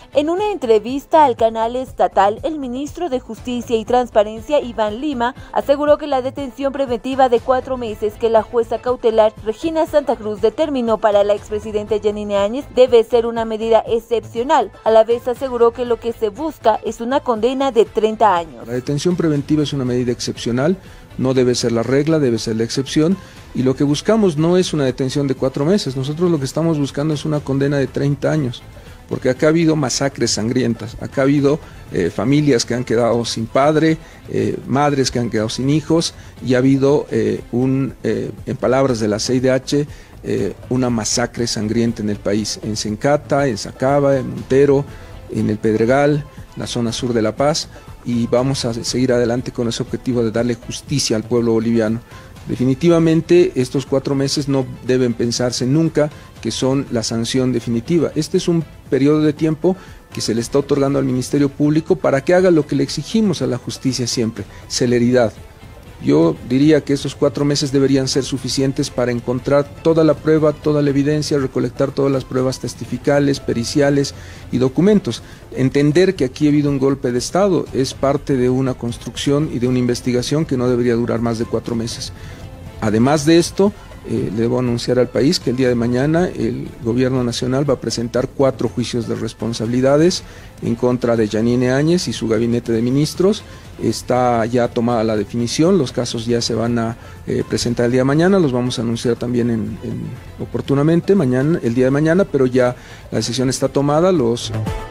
En una entrevista al canal estatal, el ministro de Justicia y Transparencia, Iván Lima, aseguró que la detención preventiva de 4 meses que la jueza cautelar Regina Santa Cruz determinó para la expresidenta Yanine Áñez debe ser una medida excepcional. A la vez aseguró que lo que se busca es una condena de 30 años. La detención preventiva es una medida excepcional, no debe ser la regla, debe ser la excepción, y lo que buscamos no es una detención de 4 meses, nosotros lo que estamos buscando es una condena de 30 años. Porque acá ha habido masacres sangrientas, acá ha habido familias que han quedado sin padre, madres que han quedado sin hijos, y ha habido, en palabras de la CIDH, una masacre sangrienta en el país, en Sencata, en Sacaba, en Montero, en el Pedregal, la zona sur de La Paz, y vamos a seguir adelante con ese objetivo de darle justicia al pueblo boliviano. Definitivamente estos 4 meses no deben pensarse nunca que son la sanción definitiva. Este es un periodo de tiempo que se le está otorgando al Ministerio Público para que haga lo que le exigimos a la justicia siempre, celeridad. Yo diría que estos 4 meses deberían ser suficientes para encontrar toda la prueba, toda la evidencia, recolectar todas las pruebas testificales, periciales y documentos. Entender que aquí ha habido un golpe de Estado es parte de una construcción y de una investigación que no debería durar más de 4 meses. Además de esto, le debo anunciar al país que el día de mañana el Gobierno Nacional va a presentar 4 juicios de responsabilidades en contra de Yanine Áñez y su gabinete de ministros. Está ya tomada la definición, los casos ya se van a presentar el día de mañana, los vamos a anunciar también oportunamente el día de mañana, pero ya la decisión está tomada.